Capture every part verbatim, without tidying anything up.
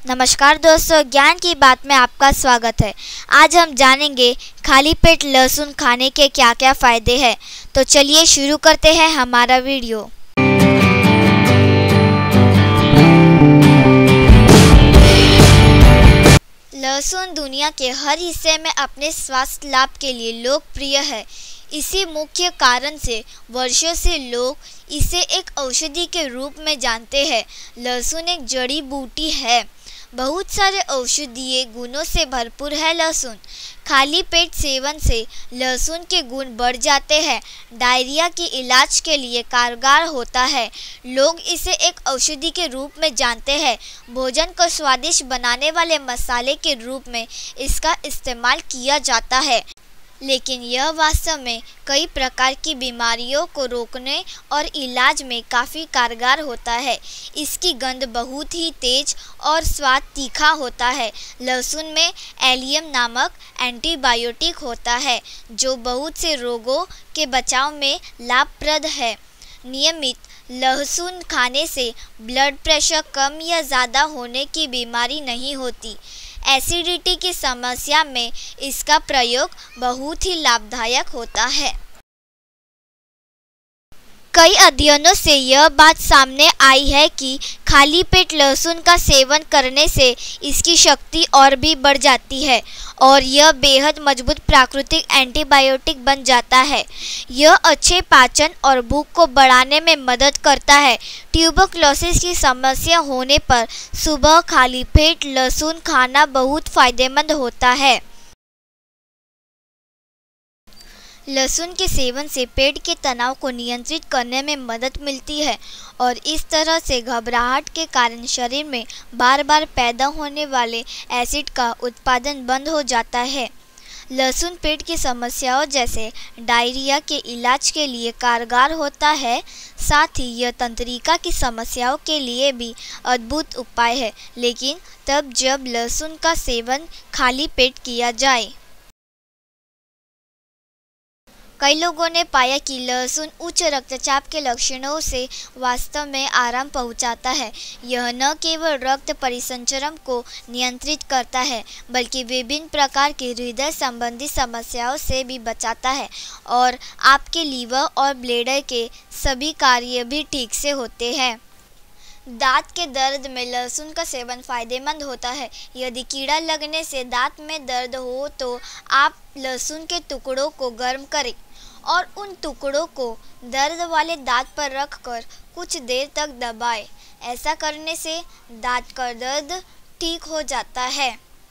नमस्कार दोस्तों, ज्ञान की बात में आपका स्वागत है। आज हम जानेंगे खाली पेट लहसुन खाने के क्या क्या फ़ायदे हैं। तो चलिए शुरू करते हैं हमारा वीडियो। लहसुन दुनिया के हर हिस्से में अपने स्वास्थ्य लाभ के लिए लोकप्रिय है। इसी मुख्य कारण से वर्षों से लोग इसे एक औषधि के रूप में जानते हैं। लहसुन एक जड़ी बूटी है, बहुत सारे औषधीय गुणों से भरपूर है। लहसुन खाली पेट सेवन से लहसुन के गुण बढ़ जाते हैं। डायरिया के इलाज के लिए कारगर होता है। लोग इसे एक औषधि के रूप में जानते हैं। भोजन को स्वादिष्ट बनाने वाले मसाले के रूप में इसका इस्तेमाल किया जाता है, लेकिन यह वास्तव में कई प्रकार की बीमारियों को रोकने और इलाज में काफ़ी कारगर होता है। इसकी गंध बहुत ही तेज और स्वाद तीखा होता है। लहसुन में एलियम नामक एंटीबायोटिक होता है, जो बहुत से रोगों के बचाव में लाभप्रद है। नियमित लहसुन खाने से ब्लड प्रेशर कम या ज़्यादा होने की बीमारी नहीं होती। एसिडिटी की समस्या में इसका प्रयोग बहुत ही लाभदायक होता है। कई अध्ययनों से यह बात सामने आई है कि खाली पेट लहसुन का सेवन करने से इसकी शक्ति और भी बढ़ जाती है और यह बेहद मजबूत प्राकृतिक एंटीबायोटिक बन जाता है। यह अच्छे पाचन और भूख को बढ़ाने में मदद करता है। ट्यूबरक्लोसिस की समस्या होने पर सुबह खाली पेट लहसुन खाना बहुत फायदेमंद होता है। लहसुन के सेवन से पेट के तनाव को नियंत्रित करने में मदद मिलती है और इस तरह से घबराहट के कारण शरीर में बार बार पैदा होने वाले एसिड का उत्पादन बंद हो जाता है। लहसुन पेट की समस्याओं जैसे डायरिया के इलाज के लिए कारगर होता है। साथ ही यह तंत्रिका की समस्याओं के लिए भी अद्भुत उपाय है, लेकिन तब जब लहसुन का सेवन खाली पेट किया जाए। कई लोगों ने पाया कि लहसुन उच्च रक्तचाप के लक्षणों से वास्तव में आराम पहुंचाता है। यह न केवल रक्त परिसंचरण को नियंत्रित करता है, बल्कि विभिन्न प्रकार की हृदय संबंधी समस्याओं से भी बचाता है और आपके लीवर और ब्लैडर के सभी कार्य भी ठीक से होते हैं। दांत के दर्द में लहसुन का सेवन फायदेमंद होता है। यदि कीड़ा लगने से दांत में दर्द हो तो आप लहसुन के टुकड़ों को गर्म करें और उन टुकड़ों को दर्द वाले दांत पर रखकर कुछ देर तक दबाएं। ऐसा करने से दांत का दर्द ठीक हो जाता है।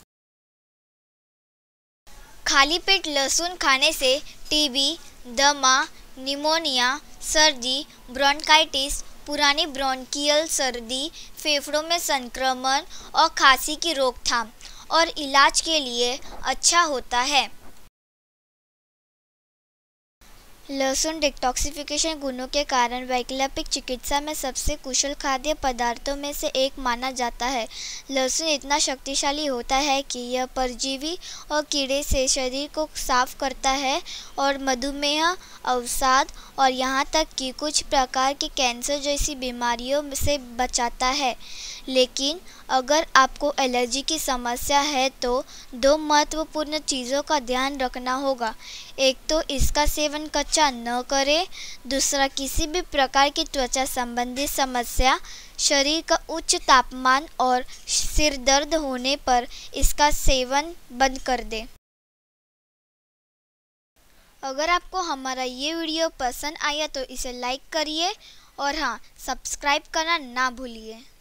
खाली पेट लहसुन खाने से टीबी, दमा, निमोनिया, सर्दी, ब्रोंकाइटिस, पुरानी ब्रोंकियल सर्दी, फेफड़ों में संक्रमण और खांसी की रोकथाम और इलाज के लिए अच्छा होता है। लहसुन डिटॉक्सिफिकेशन गुणों के कारण वैकल्पिक चिकित्सा में सबसे कुशल खाद्य पदार्थों में से एक माना जाता है। लहसुन इतना शक्तिशाली होता है कि यह परजीवी और कीड़े से शरीर को साफ करता है और मधुमेह, अवसाद और यहाँ तक कि कुछ प्रकार के कैंसर जैसी बीमारियों से बचाता है। लेकिन अगर आपको एलर्जी की समस्या है तो दो महत्वपूर्ण चीज़ों का ध्यान रखना होगा। एक तो इसका सेवन कच्चा न करें, दूसरा किसी भी प्रकार की त्वचा संबंधी समस्या, शरीर का उच्च तापमान और सिर दर्द होने पर इसका सेवन बंद कर दें। अगर आपको हमारा ये वीडियो पसंद आया तो इसे लाइक करिए और हाँ, सब्सक्राइब करना ना भूलिए।